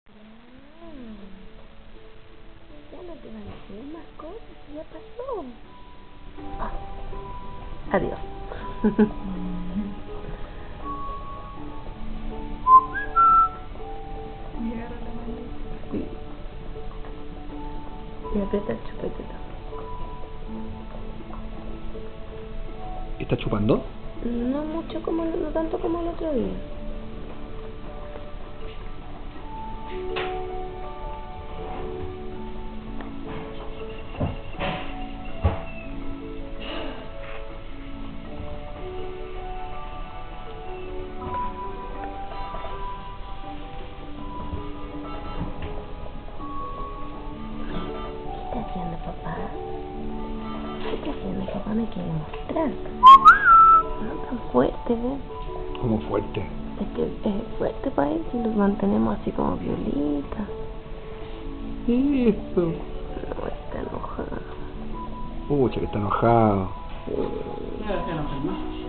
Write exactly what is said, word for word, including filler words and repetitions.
Ya no te van a hacer más cosas, ya pasó. Ah, adiós. Sí. Y aprieta el chupete. ¿Está chupando? No mucho como, no tanto como el otro día. ¿Qué está haciendo papá? ¿Qué está haciendo papá? Me quiere mostrar. No tan fuerte, ¿ves? Como fuerte. Es que es fuerte para él si los mantenemos así como violita. Eso. No, está enojado. Pucha, que está enojado. Sí.